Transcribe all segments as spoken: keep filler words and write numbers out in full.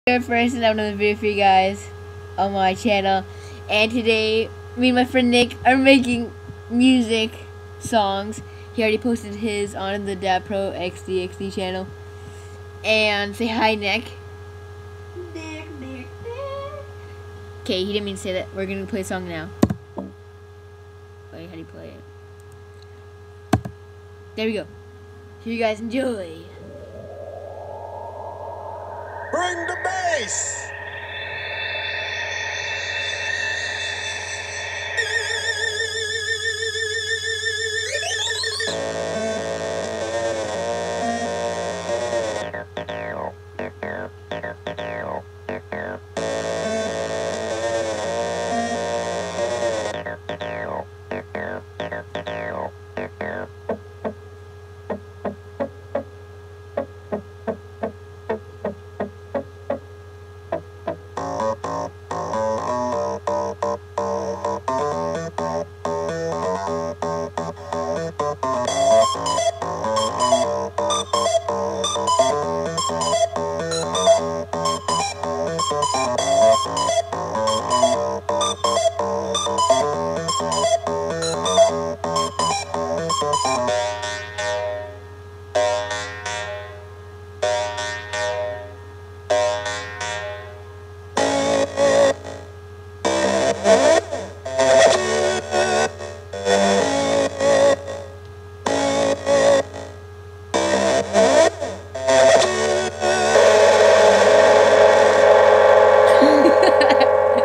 Here first and another video for you guys on my channel, and today me and my friend Nick are making music songs. He already posted his on the Dad Pro X D X D channel. And say hi, Nick. Nick, Nick, Nick. Okay, he didn't mean to say that. We're gonna play a song now. Wait, how do you play it? There we go. Here you guys enjoy. Bring the bass!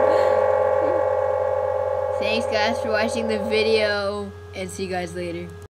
Thanks guys for watching the video, and see you guys later.